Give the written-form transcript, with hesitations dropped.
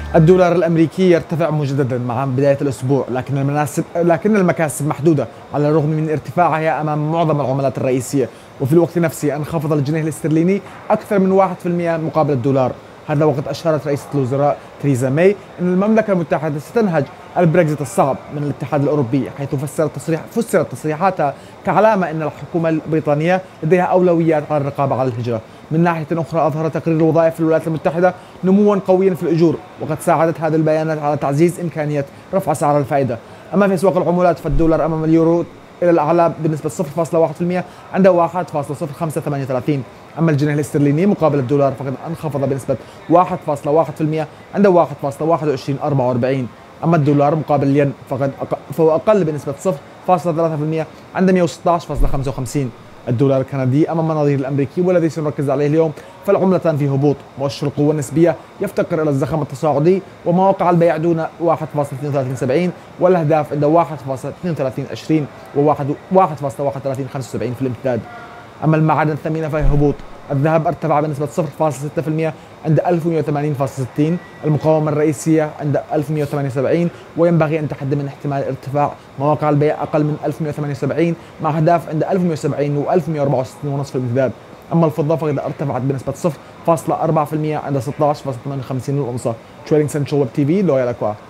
الدولار الأمريكي يرتفع مجددا مع بداية الأسبوع، لكن المكاسب محدودة على الرغم من ارتفاعها أمام معظم العملات الرئيسية. وفي الوقت نفسه انخفض الجنيه الاسترليني أكثر من 1% مقابل الدولار. هذا وقت أشارت رئيسة الوزراء تريزا ماي أن المملكة المتحدة ستنهج البريكزيت الصعب من الاتحاد الأوروبي، حيث فسرت تصريحاتها كعلامة أن الحكومة البريطانية لديها أولويات على الرقابة على الهجرة. من ناحية أخرى أظهر تقرير الوظائف في الولايات المتحدة نموا قويا في الأجور، وقد ساعدت هذه البيانات على تعزيز إمكانية رفع أسعار الفائدة. أما في أسواق العملات فالدولار أمام اليورو إلى الأعلى بنسبة 0.1% عند 1.035. أما الجنيه الاسترليني مقابل الدولار فقد انخفض بنسبة 1.1% عند 1.2144. أما الدولار مقابل الين فهو أقل بنسبة 0.3% عند 116.55. الدولار الكندي أمام النظير الأمريكي والذي سنركز عليه اليوم فالعملتان في هبوط. مؤشر القوة النسبية يفتقر إلى الزخم التصاعدي ومواقع البيع دون 1.3270 والأهداف عند 1.3220 و 1.3175 في الامتداد. أما المعادن الثمينة فهي هبوط. الذهب ارتفع بنسبة 0.6% عند 1180.60. المقاومة الرئيسية عند 1178 وينبغي أن تحد من احتمال ارتفاع مواقع البيع أقل من 1178 مع أهداف عند 1170 و 1164.5 في الامتداد. أما الفضة فقد ارتفعت بنسبة 0.4% عند 16.58 الأونصة. تريدينج سنترال ويب تي في لويا لاكوا.